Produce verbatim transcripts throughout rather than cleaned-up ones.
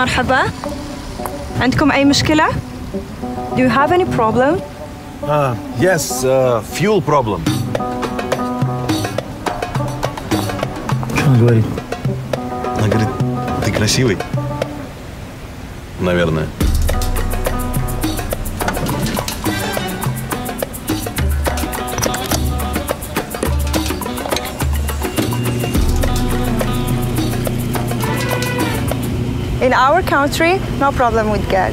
مرحبا. عندكم أي مشكلة? Do you have any problem? Uh, yes, uh, fuel problem. Что она говорит? Она говорит, ты красивый. Наверное. In our country, no problem with gas.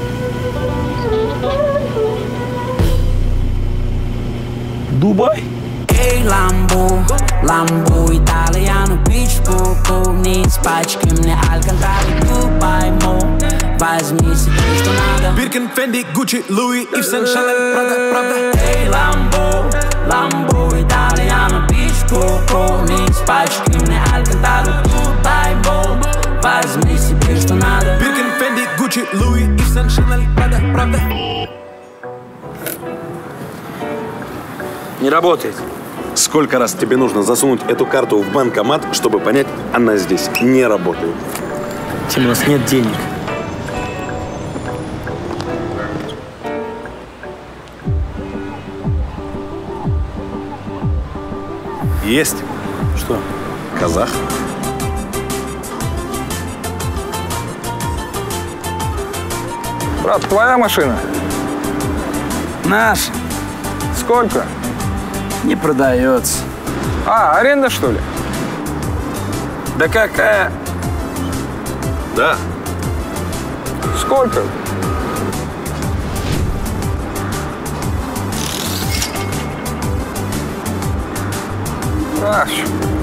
Дубай? Эй, Lambo, Lambo, Italiano, Beach, Coco, Ниц, пачки мне Алькантара, Дубай, Мо, возьми себе, что надо. Birkin, Fendi, Gucci, Louis, Yves Saint Chanel, Prada, Prada. Эй, Lambo, Lambo, Italiano, Beach, Coco, Ниц, пачки мне Алькантара, Дубай, Мо, возьми себе, что надо. Birkin, Fendi, Gucci, Louis, Yves Saint Chanel, Prada, Prada. Не работает. Сколько раз тебе нужно засунуть эту карту в банкомат, чтобы понять, она здесь не работает? Тем, у нас нет денег. Есть. Что? Казах. Брат, твоя машина? Наш. Сколько? Не продается. А, аренда, что ли? Да какая? Да. Сколько? Ах.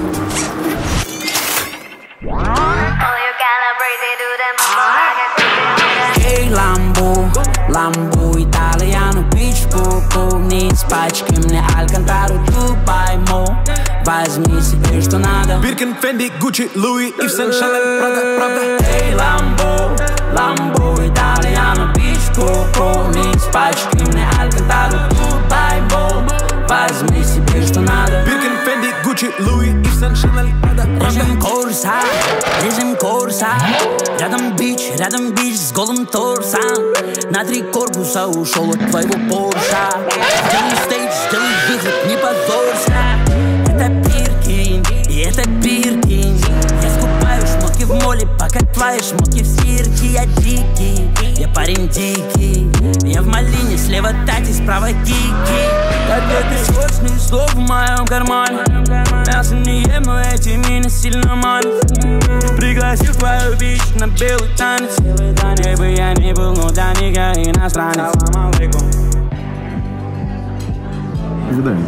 Эй, Lambo, Lambo, Italiano, Beach, Coco, Ниц, пачки мне Алькантару, Дубай, Мо, возьми себе, что надо. Birkin, Fendi, Gucci, Louis, Yves Saint Chanel, Prada, Prada. Эй, Lambo, Lambo, Italiano, Beach, Coco, Ниц, пачки мне Алькантару, Дубай, Мо, возьми себе, что надо. Birkin, Fendi, Gucci, Louis, Yves Saint Chanel, Prada, Prada. Режим курса, режим курса. Рядом бич, рядом бич с голым торсом. На три корпуса ушел от твоего Порша. Сделай стейдж, сделай выход, не позорься. Это Биркин, и это Биркин. Я скупаю шмотки в моле, пока твои шмотки в стирке. Я дикий, я парень дикий. Я в малине, слева тати, справа кики. Ответы срочные слов в моем кармане. Мясо не ем, но эти мины сильно манят. Пригласил твою бич на белый танец. Где бы я ни был, но для них я иностранец. До свидания.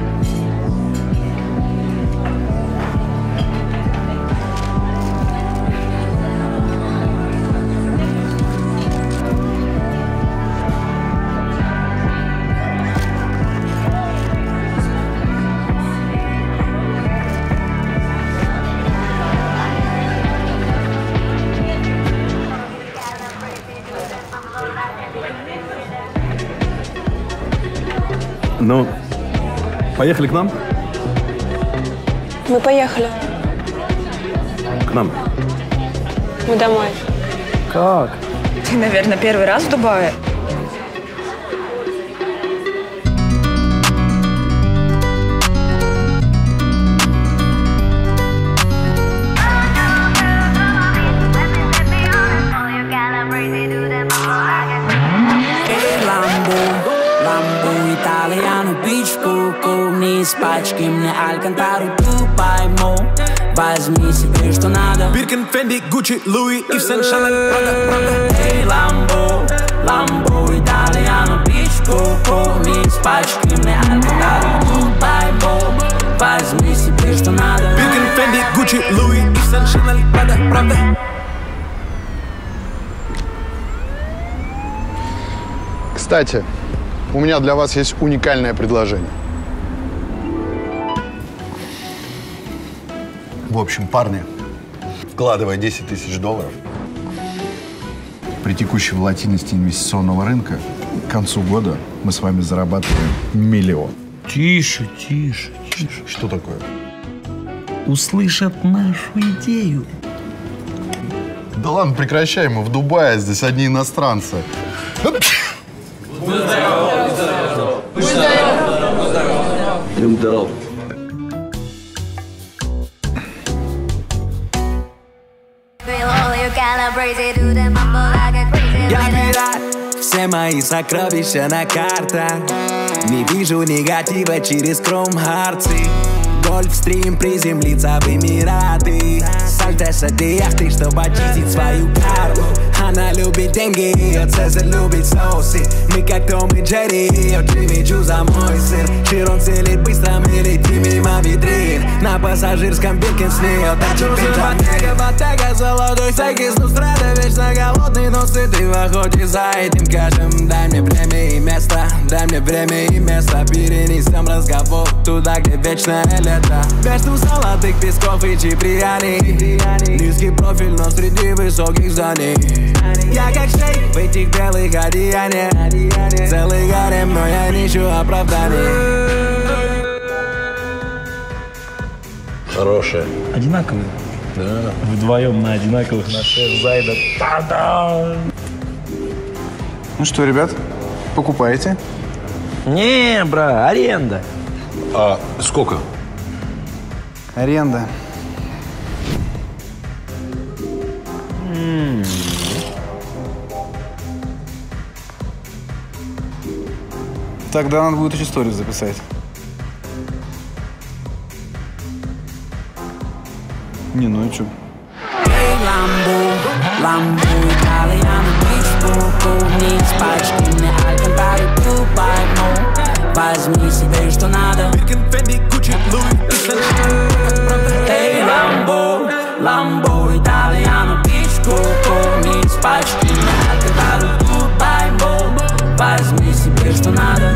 Ну, поехали к нам? Мы поехали. К нам. Мы домой. Как? Ты, наверное, первый раз в Дубае. Пачки мне Алькантару, Дубай, Мо, возьми себе, что надо. Birkin, Fendi, Gucci, Louis, Yves Saint Chanel, Prada, Prada. Эй, Lambo, Lambo, Italiano, Beach, Coco, Ниц, пачки мне Алькантару, Дубай, Мо, возьми себе, что надо. Birkin, Fendi, Gucci, Louis, Yves Saint Chanel, Prada, Prada. Кстати, у меня для вас есть уникальное предложение. В общем, парни, вкладывая десять тысяч долларов, при текущей волатильности инвестиционного рынка, к концу года мы с вами зарабатываем миллион. Тише, тише, тише. Что такое? Услышат нашу идею. Да ладно, прекращай, мы в Дубае, здесь одни иностранцы. Здоров. Я пират, все мои сокровища на картах. Не вижу негатива через кром-харцы. Гольфстрим приземлится в Эмираты. Сальто с этой яхты, чтобы очистить свою карму. Она любит деньги, ее Цезарь любит соусы. Мы как Том и Джерри, ее Джимми Чу за мой сыр. Широн целит быстро, мы летим мимо витрин. На пассажирском Биркинс с нее торчит пиджак. Ботага, золотой сайкис, ну страда вечно голодный, но сытый в охоте за этим кашем. Дай мне время и место, дай мне время и место. Перенесем разговор туда, где вечное лето. Между золотых песков и Чиприани. Низкий профиль, но среди высоких зданий. Я как шейк в этих белых одеяниях. Целый гарем, но я не ищу оправданий. Хорошая. Одинаковые? Да. Вдвоем на одинаковых на шеф Зайда. Та-да! Ну что, ребят, покупаете? Не, бра, аренда. А сколько? Аренда. М-м. Тогда надо будет еще историю записать. Не, ну и чё? Lambo, Lambo, Italiano, бич-буку. Не из пачки, мне Алькантару, Дубай, ну. Возьми себе, что надо. Эй, Lambo, Lambo, Italiano, бич-буку. Не из пачки, мне Алькантару, Дубай, ну. Возьми себе, что надо.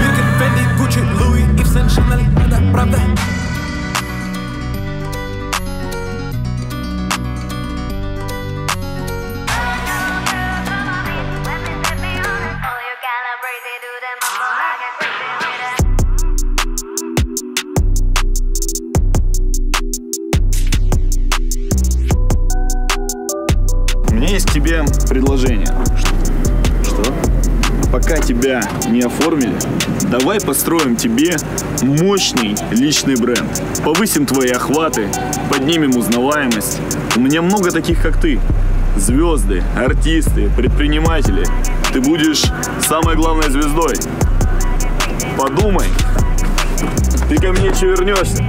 У меня есть к тебе предложение. Что? Пока тебя не оформили, давай построим тебе мощный личный бренд. Повысим твои охваты, поднимем узнаваемость. У меня много таких, как ты. Звезды, артисты, предприниматели. Ты будешь самой главной звездой. Подумай, ты ко мне еще вернешься.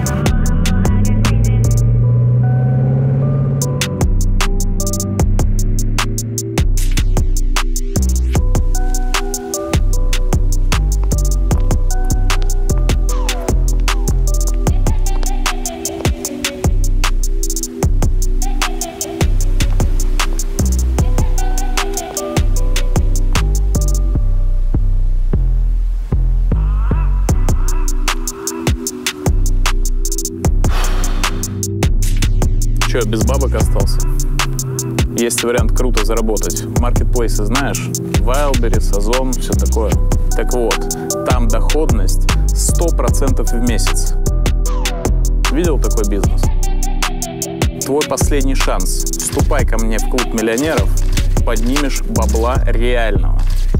Че, без бабок остался? Есть вариант круто заработать. Маркетплейсы знаешь? Wildberries, Озон, все такое. Так вот, там доходность сто процентов в месяц. Видел такой бизнес? Твой последний шанс. Вступай ко мне в клуб миллионеров, поднимешь бабла реального.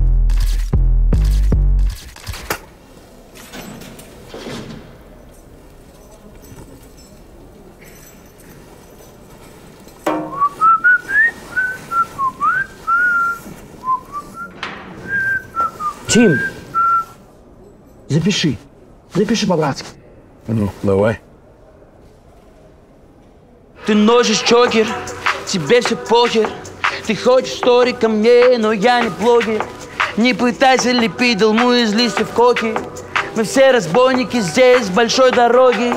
Тим, запиши. Запиши по-братски. Ну, давай. Ты носишь чокер, тебе все похер. Ты хочешь стори ко мне, но я не блогер. Не пытайся лепить долму из листьев коки. Мы все разбойники здесь, с большой дороги.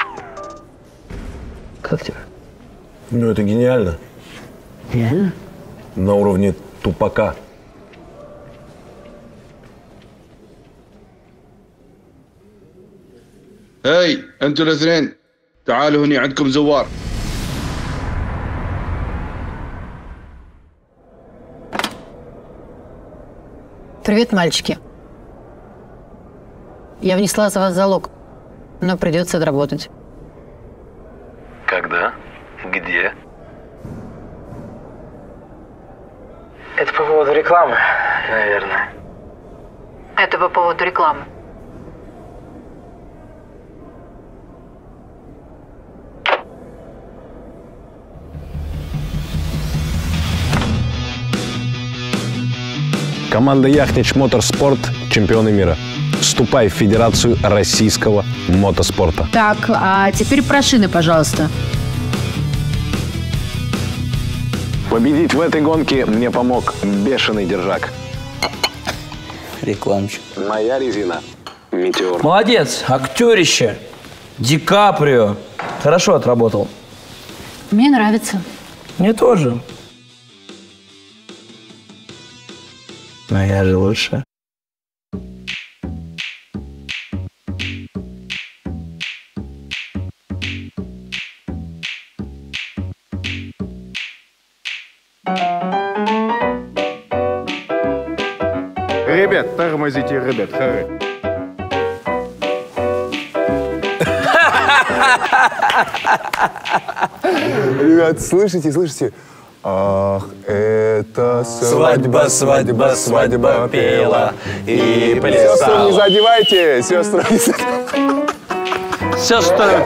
Как тебе? Ну, это гениально. Реально? На уровне Тупака. هاي انتوا الاثنين تعالوا هني عندكم زوار. Привет, мальчики. Я внесла за вас залог, но придется отработать. Когда? Где? рекламы, наверное. Это по поводу рекламы. Команда Яхнич Моторспорт – чемпионы мира. Вступай в Федерацию российского мотоспорта. Так, а теперь про шины, пожалуйста. Победить в этой гонке мне помог бешеный держак. Рекламщик. Моя резина Метеор. Молодец, актерище. Ди Каприо. Хорошо отработал. Мне нравится. Мне тоже. Но я же лучше. Ребят, тормозите, ребят, хоры. Ребят, слышите, слышите? Ах, это свадьба, свадьба, свадьба пела и плясала. Сестры, не задевайте, сестры. не задевайте. Сестры.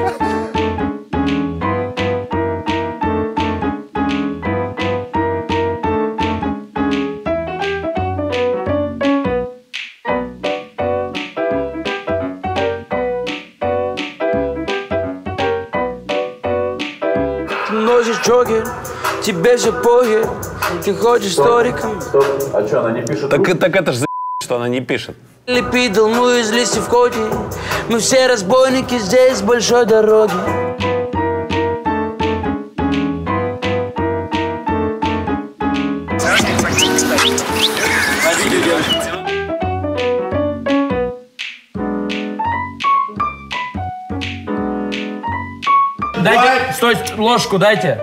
Ты носишь джокер, тебе же похер, ты хочешь историком. А что, она не пишет? Так, так это ж за***, что она не пишет. Лепи долму из листьев коки, мы все разбойники здесь с большой дороги. Дайте, стой, ложку дайте.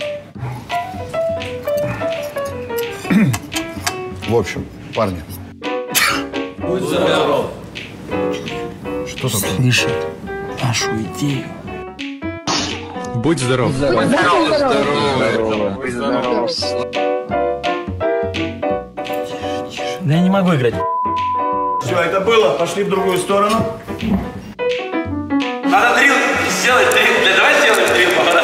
В общем, парни. Будь здоров. Что такое? Слышит нашу идею. Будь здоров. Будь здоров. Будь здоров. Да я не могу играть. Все, это было. Пошли в другую сторону. Надо дрил сделать, дрил. Да давай сделаем дрил, пора.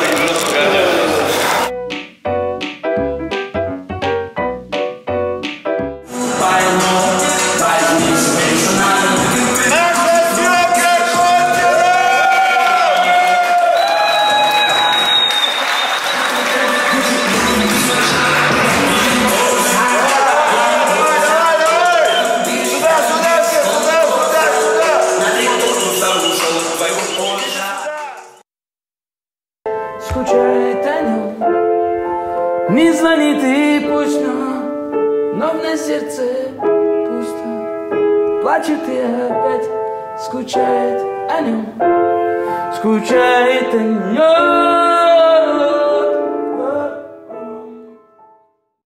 Скучает о нем, не звонит и пусть, но, но на сердце пусто. Плачет и опять скучает о нем, скучает о нем.